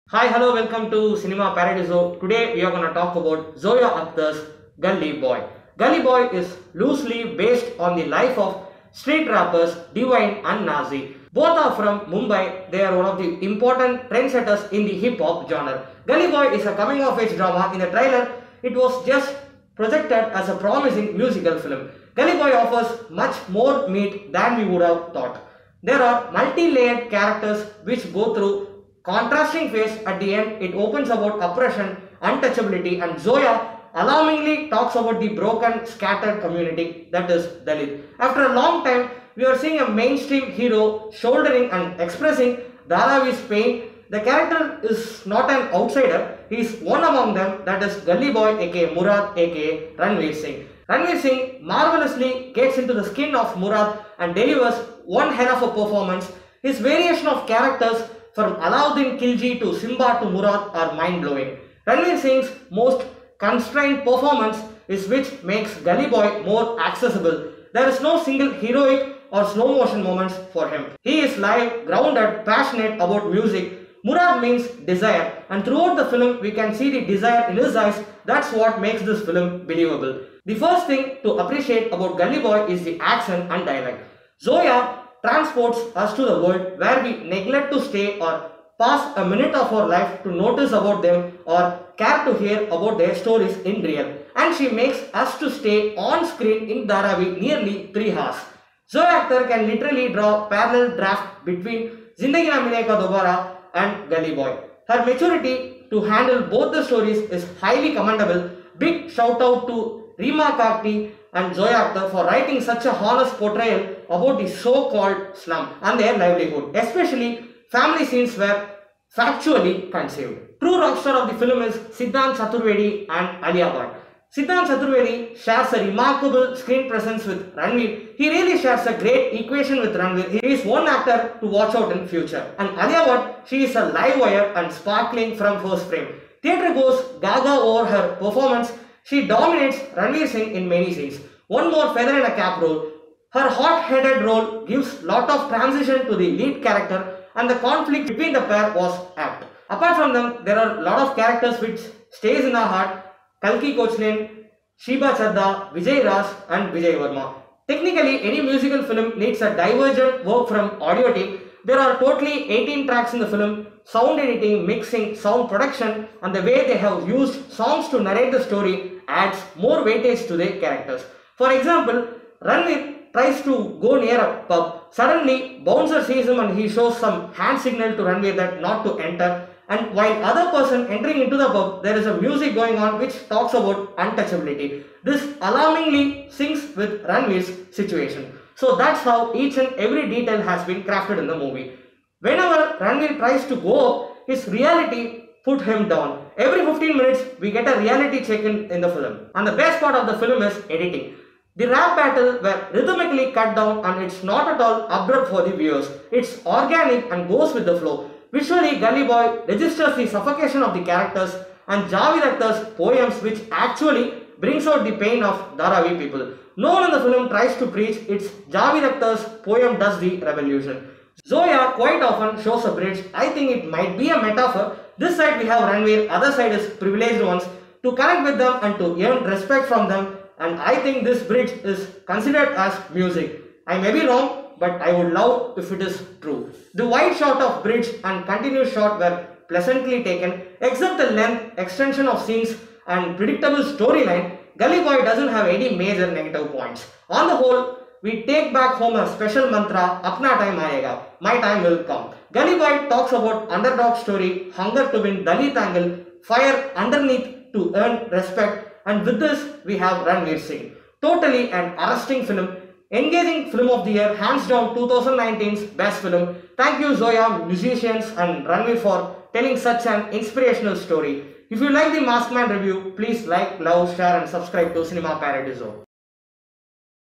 Hi, hello, welcome to Cinema Paradiso. Today we are going to talk about Zoya Akhtar's Gully Boy. Gully Boy is loosely based on the life of street rappers Divine and Nazi. Both are from Mumbai. They are one of the important trendsetters in the hip hop genre. Gully Boy is a coming of age drama. In the trailer, it was just projected as a promising musical film. Gully Boy offers much more meat than we would have thought. There are multi-layered characters which go through contrasting phase. At the end, it opens about oppression, untouchability, and Zoya alarmingly talks about the broken, scattered community that is Dalit. After a long time, we are seeing a mainstream hero shouldering and expressing Dharavi's pain. The character is not an outsider, he is one among them, that is Gully Boy aka Murad aka Ranveer Singh. Ranveer Singh marvelously gets into the skin of Murad and delivers one hell of a performance. His variation of characters from Alauddin Khilji to Simba to Murad are mind-blowing. Ranveer Singh's most constrained performance is which makes Gully Boy more accessible. There is no single heroic or slow motion moments for him. He is live, grounded, passionate about music. Murad means desire, and throughout the film we can see the desire in his eyes. That's what makes this film believable. The first thing to appreciate about Gully Boy is the action and dialogue. Zoya transports us to the world where we neglect to stay or pass a minute of our life to notice about them or care to hear about their stories in real. And she makes us to stay on screen in Dharavi nearly 3 hours. Zoya Akhtar can literally draw parallel draft between Zindagi Na Milegi Dobara and Gully Boy. Her maturity to handle both the stories is highly commendable. Big shout out to Reema Kagti and Zoya Akhtar for writing such a honest portrayal about the so-called slum and their livelihood. Especially family scenes were factually conceived. True rockstar of the film is Siddhant Chaturvedi and Alia Bhatt. Siddhant Chaturvedi shares a remarkable screen presence with Ranveer. He really shares a great equation with Ranveer. He is one actor to watch out in future. And Alia Bhatt, she is a live wire and sparkling from first frame. Theatre goes gaga over her performance. She dominates Ranveer Singh in many scenes. One more feather in a cap role. Her hot-headed role gives lot of transition to the lead character, and the conflict between the pair was apt. Apart from them, there are a lot of characters which stays in our heart. Kalki Koechlin, Sheba Chadda, Vijay Raj and Vijay Verma. Technically, any musical film needs a divergent work from audio team. There are totally 18 tracks in the film. Sound editing, mixing, sound production, and the way they have used songs to narrate the story adds more weightage to the characters. For example, Ranveer tries to go near a pub. Suddenly, bouncer sees him and he shows some hand signal to Ranveer that not to enter. And while other person entering into the pub, there is a music going on which talks about untouchability. This alarmingly syncs with Ranveer's situation. So that's how each and every detail has been crafted in the movie. Whenever Ranveer tries to go up, his reality put him down. Every 15 minutes, we get a reality check in the film. And the best part of the film is editing. The rap battle were rhythmically cut down and it's not at all abrupt for the viewers. It's organic and goes with the flow. Visually, Gully Boy registers the suffocation of the characters and Javed Akhtar's poems which actually brings out the pain of Dharavi people. No one in the film tries to preach, it's Javed Akhtar's poem does the revolution. Zoya quite often shows a bridge. I think it might be a metaphor. This side we have Ranveer, other side is privileged ones. To connect with them and to earn respect from them, and I think this bridge is considered as music. I may be wrong, but I would love if it is true. The wide shot of bridge and continuous shot were pleasantly taken, except the length, extension of scenes and predictable storyline. Gully Boy doesn't have any major negative points. On the whole, we take back home a special mantra, Apna time aayega, my time will come. Gully Boy talks about underdog story, hunger to win Dalit angle, fire underneath to earn respect, and with this we have Ranveer Singh. Totally an arresting film, engaging film of the year, hands down 2019's best film. Thank you Zoya, musicians and Ranveer for telling such an inspirational story. If you like the Maskman review, please like, love, share and subscribe to Cinema Paradiso.